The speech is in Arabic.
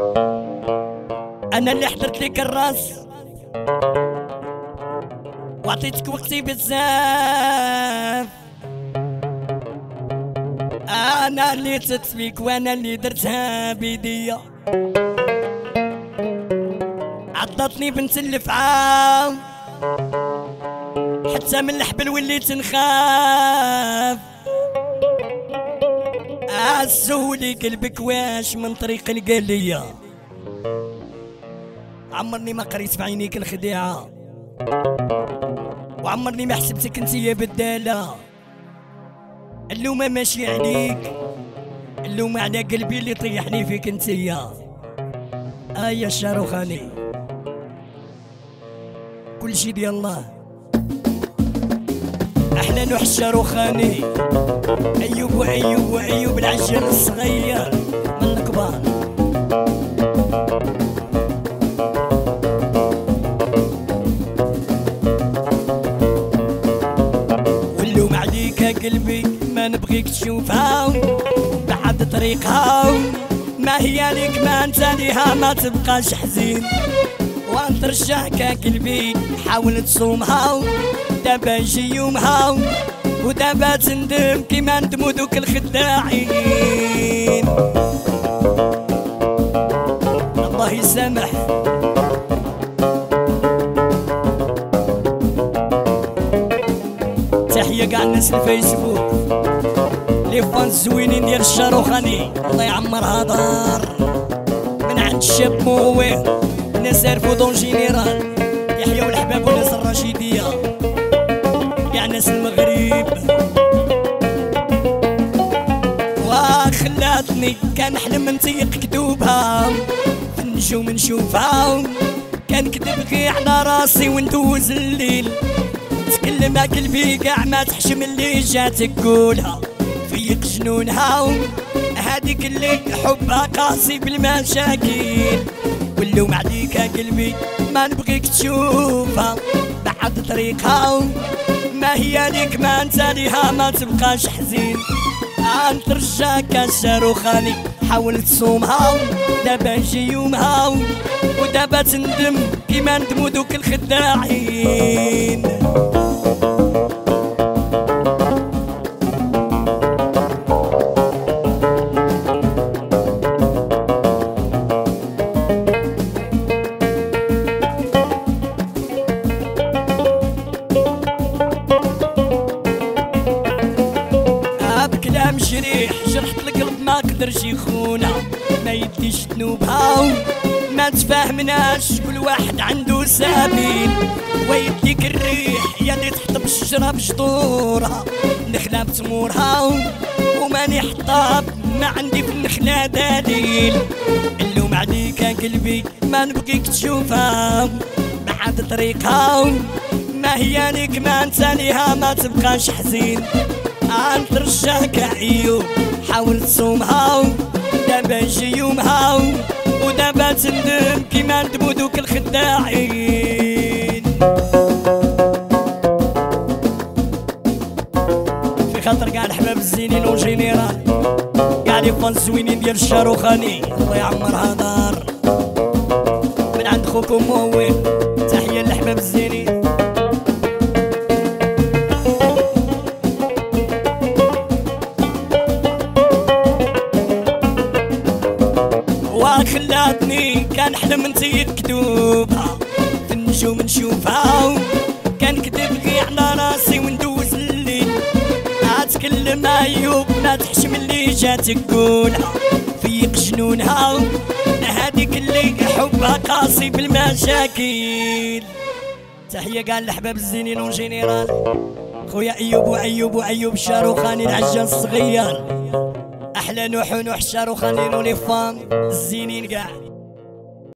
انا اللي حضرت لك الراس وعطيتك وقتي بزاف، انا اللي تتفيك وانا اللي درتها بيديا، عضتني بنت الفعام حتى من الحبل وليت نخاف، عزولي قلبك واش من طريق القلية، عمرني ما قريت بعينيك الخديعة، وعمرني ما حسبتك انتيا بدالة، اللومة ماشي عليك، اللومة على قلبي اللي طيحني فيك انتيا. يا الشاروخاني كل شي ديال الله، احلى نوح الشاروخاني، ايوب وايوب وايوب العجل الصغير من الكبار. واللوم عليك قلبي ما نبغيك تشوفها بعد طريقها، ما هي ليك ما انت ليها ما تبقاش حزين، وانت رشاك قلبي حاول تصومها، دابا يجي يومها ودابا تندم كيما ندمو دوك الخداعين. الله يسامح. تحية كاع الناس الفيسبوك لي فانز زوينين ديال الشاروخاني، الله يعمرها دار من عند الشاب مويه ناس عرفو دون جينيرال، يحيى والحباب وناس الرشيدية يا ناس المغرب. وخلاتني كان حلم نطيق كتوبها في النجوم نشوفها، كان كتبكي على راسي وندوز الليل، تكلم قلبي كاع ما تحشم اللي جات تقولها فيك جنونها، هاديك اللي حبها قاسي بالمشاكل، واللوم عليك قلبي ما نبغيك تشوفها بعد طريقها، ما هي ليك ما انت ليها ما تبقاش حزين، انت رجاك الشاروخاني حاول تصومها، دابا يجي يومها ودابا تندم كيما ندمو دوك الخداعين. بكلام جريح جرحت القلب ما قدرش يخونا، ما يديش ذنوبها ما تفاهمناش كل واحد عنده سبيل، ويديك الريح يا اللي تحطب الشجرة بجذورها، النخلة بتمورها وماني حطاب ما عندي في النخلة دليل، اللوم عليك قلبي ما نبغيك تشوفها بعد طريقها، ما هي ليك ما انت ليها ما تبقاش حزين، انت رشاك عيوب حاول تصومها، دابا يجي يومها ودابا تندم كيما ندمو دوك الخداعين. في خاطر كاع الحباب الزينين وجينيرال كاع لي فان زوينين ديال الشاروخاني، الله يعمرها دار من عند خوكم موي، تحية للحباب الزينين. خلاتني كان حلم نطيق كتوبها في النجوم نشوفها، كان كتبكي على راسي وندوز الليل، اتكلم ايوب ما تحشم اللي جات تقولها فيق جنونها، هاديك اللي حبها قاسي بالمشاكل. تحية كاع الحباب الزينين وجينيرال، خويا ايوب وايوب وايوب الشاروخاني العجال الصغير، احلى نوح ونوح الشاروخاني ولي فام الزينين كاع.